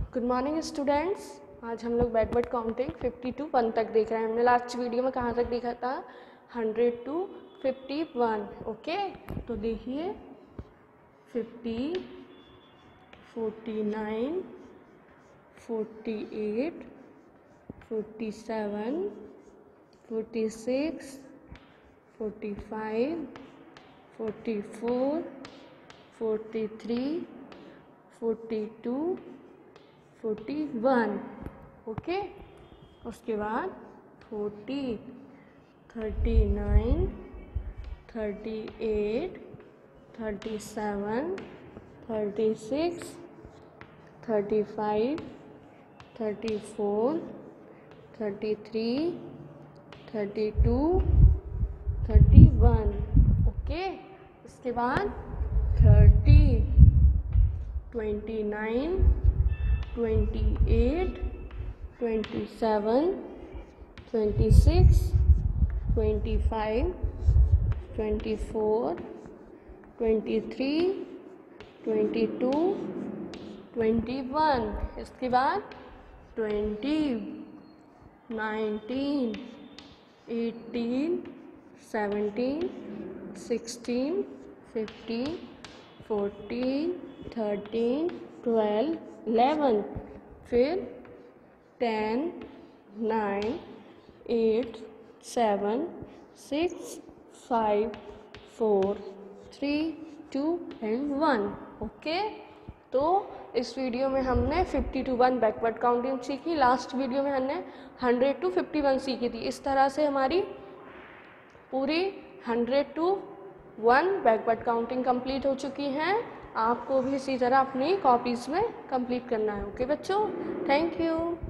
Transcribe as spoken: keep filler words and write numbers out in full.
Good morning students. आज हम लोग backward counting fifty to one तक देख रहे हैं। हमने लास्ट वीडियो में कहाँ तक देखा था? Hundred to fifty one. Okay, तो देखिए fifty, forty nine, forty eight, forty seven, forty six, forty five, forty four, forty three, forty two, forty one. Okay, उसके बाद forty, thirty nine, thirty eight, thirty seven, thirty six, thirty five, thirty four, thirty three, thirty two, thirty one. Okay, इसके बाद thirty, twenty nine, twenty eight, twenty seven, twenty six, twenty five, twenty four, twenty three, twenty two, twenty one. इसके बाद twenty, nineteen, eighteen, seventeen, sixteen, fifteen, fourteen, thirteen, twelve, eleven. फिर ten, nine, eight, seven, six, five, four, three, two and one. Okay, तो इस video में हमने fifty to one backward counting सीखी। Last video में हमने हंड्रेड टू फिफ्टी वन सीखी थी। इस तरह से हमारी पूरी hundred to one backward counting complete हो चुकी हैं। आपको भी इसी तरह अपनी कॉपीज़ में कंप्लीट करना है। ओके बच्चों, थैंक यू।